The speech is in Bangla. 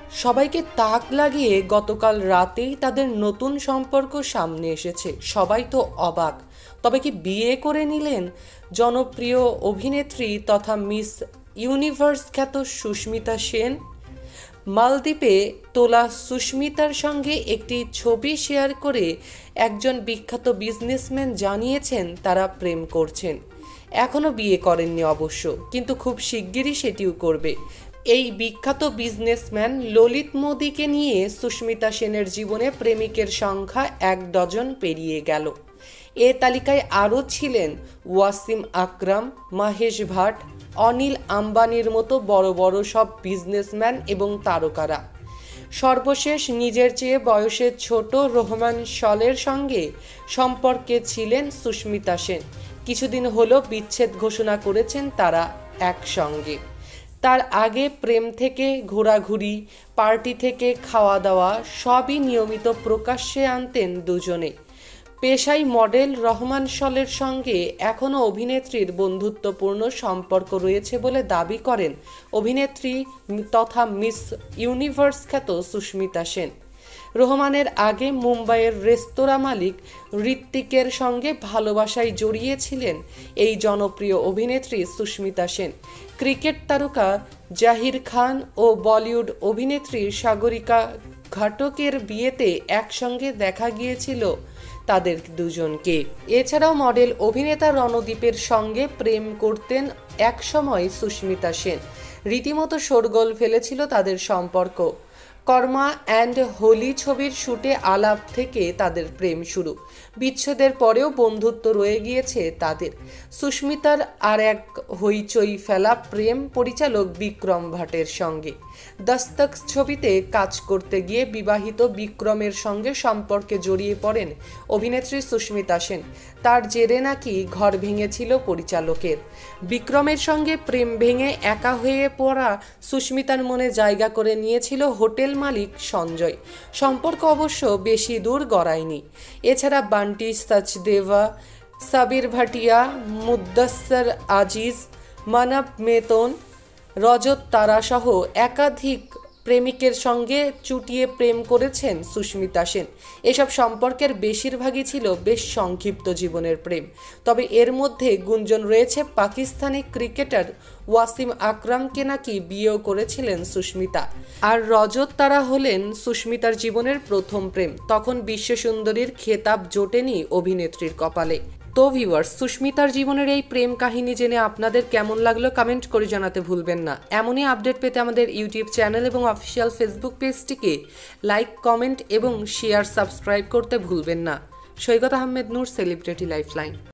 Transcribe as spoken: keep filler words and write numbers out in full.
সবাইকে তাক লাগিয়ে গতকাল রাতেই তাদের নতুন সম্পর্ক সামনে এসেছে। সবাই তো অবাক। তবে কি বিয়ে করে নিলেন জনপ্রিয় অভিনেত্রী তথা মিস ইউনিভার্স খ্যাত সুস্মিতা সেন? মালদ্বীপে তোলা সুস্মিতার সঙ্গে একটি ছবি শেয়ার করে একজন বিখ্যাত বিজনেসম্যান জানিয়েছেন তারা প্রেম করছেন। এখনও বিয়ে করেননি অবশ্য, কিন্তু খুব শিগগিরই সেটিও করবে। এই বিখ্যাত বিজনেসম্যান ললিত মোদিকে নিয়ে সুস্মিতা সেনের জীবনে প্রেমিকের সংখ্যা এক ডজন পেরিয়ে গেল। এ তালিকায় আরও ছিলেন ওয়াসিম আকরাম, মহেশ ভাট, অনিল আম্বানির মতো বড় বড় সব বিজনেসম্যান এবং তারকারা। সর্বশেষ নিজের চেয়ে বয়সে ছোট রোহমান শলের সঙ্গে সম্পর্কে ছিলেন সুস্মিতা সেন। কিছুদিন হলো বিচ্ছেদ ঘোষণা করেছেন তারা একসঙ্গে। তার আগে প্রেম থেকে ঘোরাঘুরি, পার্টি থেকে খাওয়া দাওয়া সবই নিয়মিত প্রকাশ্যে আনতেন দুজনে। পেশায় মডেল রহমান শলের সঙ্গে এখনও অভিনেত্রীর বন্ধুত্বপূর্ণ সম্পর্ক রয়েছে বলে দাবি করেন অভিনেত্রী তথা মিস ইউনিভার্স খ্যাত সুস্মিতা সেন। রহমানের আগে মুম্বাইয়ের রেস্তোরাঁ মালিক ঋত্বিকের সঙ্গে ভালোবাসায় জড়িয়েছিলেন এই জনপ্রিয় অভিনেত্রী সুস্মিতা সেন। ক্রিকেট তারকা জাহির খান ও বলিউড অভিনেত্রী সাগরিকা ঘাটকের বিয়েতে একসঙ্গে দেখা গিয়েছিল তাদের দুজনকে। এছাড়াও মডেল অভিনেতা রণদীপের সঙ্গে প্রেম করতেন একসময় সুস্মিতা সেন। রীতিমতো শোরগোল ফেলেছিল তাদের সম্পর্ক। কর্মা অ্যান্ড হোলি ছবির শুটে আলাপ থেকে তাদের প্রেম শুরু। বিচ্ছেদের পরেও বন্ধুত্ব রয়ে গিয়েছে তাদের। সুস্মিতার আর এক হইচই ফেলা প্রেম পরিচালক বিক্রম ভাটের সঙ্গে। দস্তক ছবিতে কাজ করতে গিয়ে বিবাহিত বিক্রমের সঙ্গে সম্পর্কে জড়িয়ে পড়েন অভিনেত্রী সুস্মিতা সেন। তার জেরে নাকি ঘর ভেঙেছিল পরিচালকের। বিক্রমের সঙ্গে প্রেম ভেঙে একা হয়ে পড়া সুস্মিতার মনে জায়গা করে নিয়েছিল হোটেল মালিক সঞ্জয়। সম্পর্ক অবশ্য বেশি দূর গড়ায়নি। এছাড়া বান্টি সচদেবা, সাবির ভাটিয়া, মুদ্দাসর আজিজ, মানব মেতন, রজত তারা সহ একাধিক প্রেমিকের সঙ্গে চুটিয়ে প্রেম করেছেন সুস্মিতা সেন। এসব সম্পর্কের বেশিরভাগই ছিল বেশ সংক্ষিপ্ত জীবনের প্রেম। তবে এর মধ্যে গুঞ্জন রয়েছে পাকিস্তানি ক্রিকেটার ওয়াসিম আকরামকে নাকি বিয়েও করেছিলেন সুস্মিতা। আর রজত তারা হলেন সুস্মিতার জীবনের প্রথম প্রেম। তখন বিশ্বসুন্দরীর খেতাব জোটেনি অভিনেত্রীর কপালে। তো ভিউয়ার্স, সুস্মিতার জীবনের এই প্রেম কাহিনী জেনে আপনাদের কেমন লাগলো কমেন্ট করে জানাতে ভুলবেন না। এমনই আপডেট পেতে আমাদের ইউটিউব চ্যানেল এবং অফিসিয়াল ফেসবুক পেজটিকে লাইক, কমেন্ট এবং শেয়ার, সাবস্ক্রাইব করতে ভুলবেন না। Saikat Ahmed Noor, celebrity lifeline.